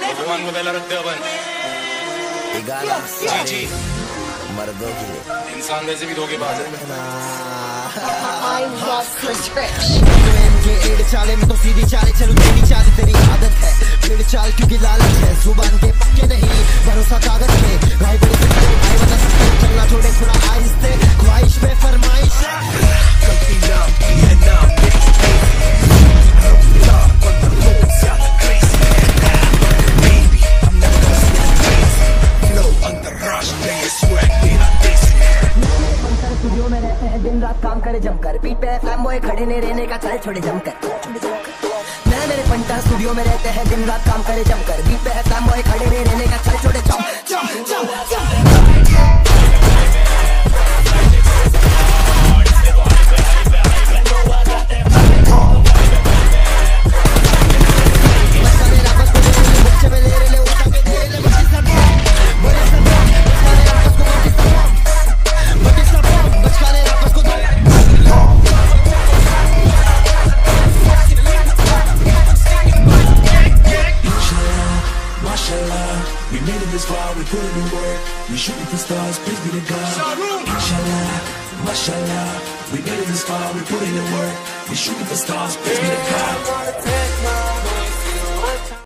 भगवान को पहला रखते अपन। ये गाना जी मर्दों के लिए, इंसान वैसे भी धोखेबाज है। I love Chris Rich. के एड़ चाले में तो सीधी चाले चलूं, तेरी चाल तेरी आदत है, भीड़ चाल क्योंकि लालच है, जुबान के पक्के नहीं भरोसा कागज पे, भाई बड़ी भाई बता सकते चलना छोड़े खुला आहिस्ते, ख्वाहिश पे फरमाइश गलती नाम की है नाम दिन रात काम करे जमकर, बीट पे फ्लैम बॉय खड़े ने रहने का चले छोड़े जमकर। मैं मेरे पंटा स्टूडियो में रहते हैं दिन रात काम करे जमकर, बीट पे फ्लैम बॉय खड़े ने रहने का चले छोड़े जम जम जम जम। We made it this far, we put in the work. We shooting for stars, please be the God. Inshallah, mashallah. We made it this far, we put in the work. We shooting for stars, please be the God.